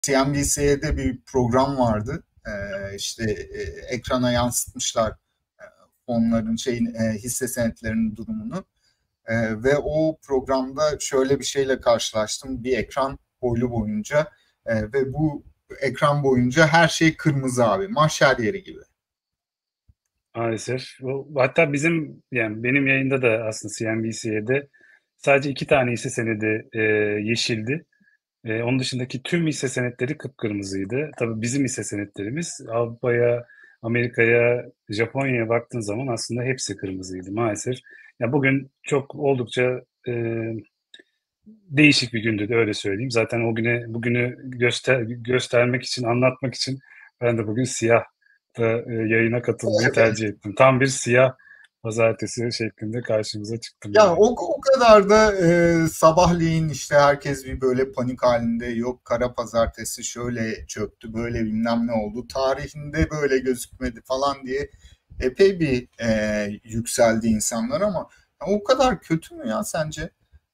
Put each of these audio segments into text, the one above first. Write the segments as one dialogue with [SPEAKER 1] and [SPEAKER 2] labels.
[SPEAKER 1] CNBC'de bir program vardı. İşte ekrana yansıtmışlar fonların hisse senetlerinin durumunu. Ve o programda şöyle bir şeyle karşılaştım. Bir ekran boyunca ve bu ekran boyunca her şey kırmızı abi. Mahşer yeri gibi.
[SPEAKER 2] Maalesef. Hatta yani benim yayında da aslında CNBC'de sadece 2 tane hisse senedi yeşildi. Onun dışındaki tüm hisse senetleri kıpkırmızıydı. Tabii bizim hisse senetlerimiz Avrupa'ya, Amerika'ya, Japonya'ya baktığın zaman aslında hepsi kırmızıydı maalesef. Ya bugün çok oldukça değişik bir gündü de öyle söyleyeyim. Zaten bugünü göstermek için, anlatmak için ben de bugün siyah da yayına katılmayı tercih ettim. Tam bir siyah pazartesi şeklinde karşımıza çıktım
[SPEAKER 1] Ya
[SPEAKER 2] yani.
[SPEAKER 1] o kadar da sabahleyin işte herkes bir böyle panik halinde, yok kara pazartesi şöyle çöktü, böyle bilmem ne oldu, tarihinde böyle gözükmedi falan diye epey bir yükseldi insanlar ama o kadar kötü mü ya sence?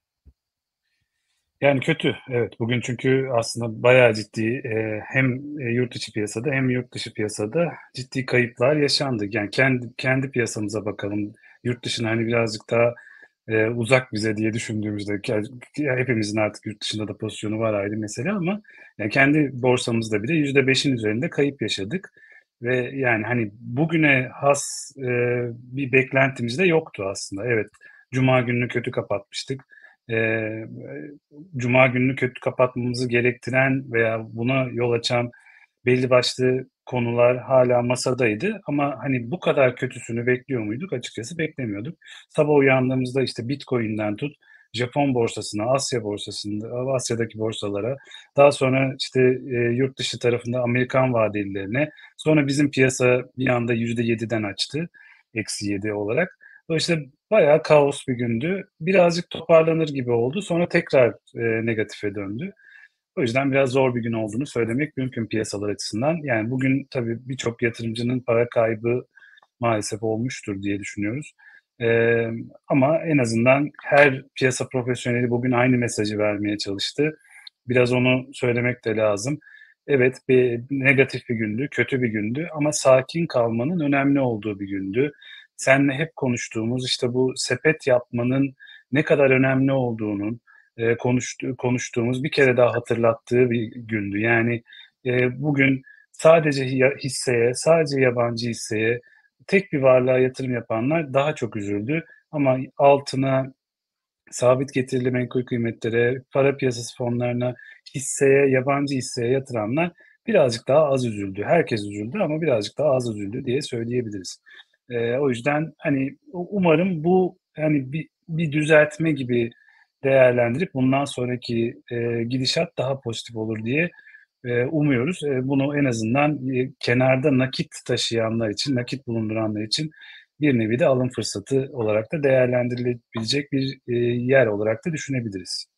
[SPEAKER 2] Yani kötü, evet. Bugün çünkü aslında bayağı ciddi hem yurt içi piyasada hem yurt dışı piyasada ciddi kayıplar yaşandı. Yani kendi piyasamıza bakalım. Yurt dışına hani birazcık daha uzak bize diye düşündüğümüzde hepimizin artık yurt dışında da pozisyonu var ayrı mesele ama yani kendi borsamızda bile %5'in üzerinde kayıp yaşadık. Ve yani hani bugüne has bir beklentimiz de yoktu aslında. Evet, Cuma gününü kötü kapatmıştık. Eee, Cuma gününü kötü kapatmamızı gerektiren veya buna yol açan belli başlı konular hala masadaydı ama hani bu kadar kötüsünü bekliyor muyduk? Açıkçası beklemiyorduk. Sabah uyandığımızda işte Bitcoin'den tut, Japon borsasına, Asya borsasında, Asya'daki borsalara, daha sonra işte yurt dışı tarafında Amerikan vadelilerine, sonra bizim piyasa bir anda %7'den açtı, -7 olarak. Dolayısıyla bayağı kaos bir gündü. Birazcık toparlanır gibi oldu. Sonra tekrar negatife döndü. O yüzden biraz zor bir gün olduğunu söylemek mümkün piyasalar açısından. Yani bugün tabii birçok yatırımcının para kaybı maalesef olmuştur diye düşünüyoruz. Ama en azından her piyasa profesyoneli bugün aynı mesajı vermeye çalıştı. Biraz onu söylemek de lazım. Evet, bir negatif bir gündü, kötü bir gündü ama sakin kalmanın önemli olduğu bir gündü. Seninle hep konuştuğumuz, işte, bu sepet yapmanın ne kadar önemli olduğunun, konuştuğumuz, bir kere daha hatırlattığı bir gündü. Yani, bugün sadece hisseye, sadece yabancı hisseye, tek bir varlığa yatırım yapanlar daha çok üzüldü ama altına, sabit getirili menkul kıymetlere, para piyasası fonlarına, hisseye, yabancı hisseye yatıranlar birazcık daha az üzüldü. Herkes üzüldü ama birazcık daha az üzüldü diye söyleyebiliriz. O yüzden, hani, umarım bu, hani, bir düzeltme gibi değerlendirip bundan sonraki, gidişat daha pozitif olur diye, umuyoruz. Bunu en azından, kenarda nakit taşıyanlar için, nakit bulunduranlar için bir nevi de alım fırsatı olarak da değerlendirilebilecek bir, yer olarak da düşünebiliriz.